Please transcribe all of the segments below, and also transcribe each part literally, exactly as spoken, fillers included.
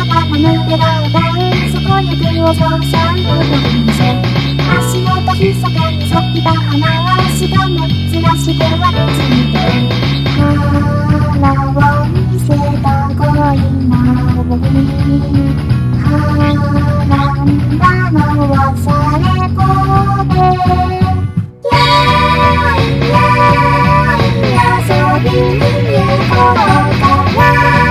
頭の手が奪うそこ行くお嬢さんの人生足元ひそかに咲いた花はしかもずらしては別にて腹を見せた恋なのにはんだのはされこで遊びに行こうか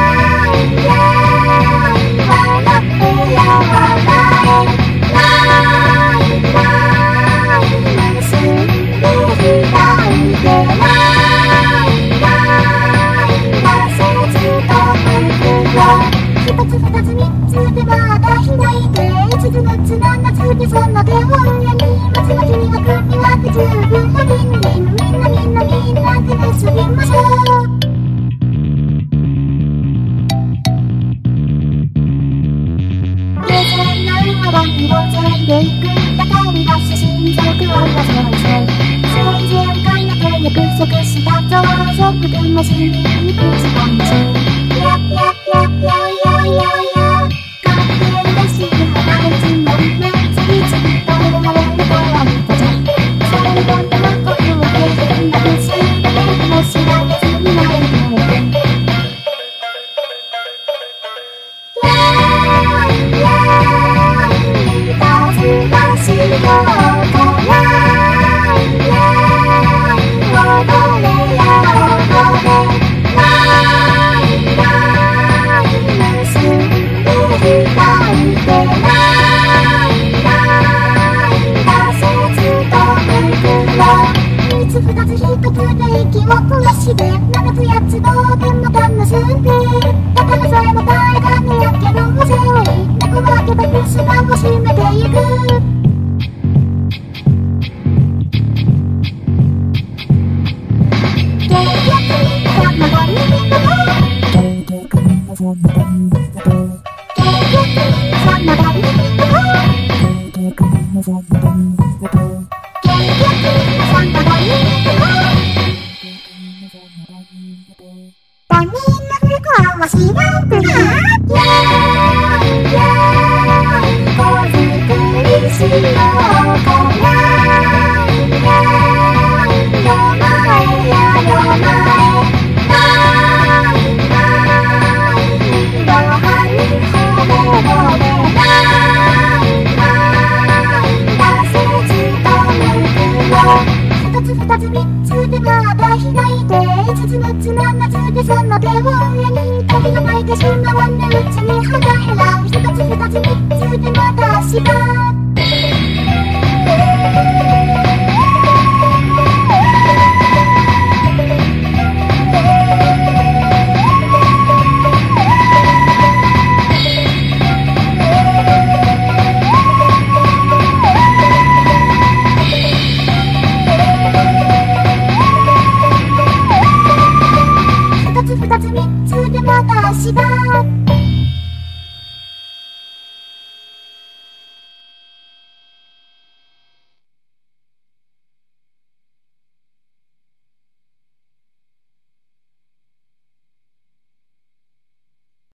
笑ってや笑えないない結んで開いてないない挫折と袋一つ二つ三つでまた開いて五つ六つ七つでその手を上に松の日には首は不十分なみんなみんなみんなみんなで結びましょう冷静な笑いを全でいくだから出し心臓を忘れて生前回の手約束したぞそっくもしに口かもしややややややや勝手に出して離れつもりね次々と生まれるとは見たじゃ最後のことを経験なくすだけも知らずになれるしようかな踊れや踊れないない結んで開いてないない挫折と袋三つ二つ一つで息を殺して七つ八つどうでも楽しんでだからそれも誰かにやけどを背負い猫はけば砂を閉めてゆくその手を上に鳥が鳴いてしまわぬうちに花減ら一つ二つ三つでまた明日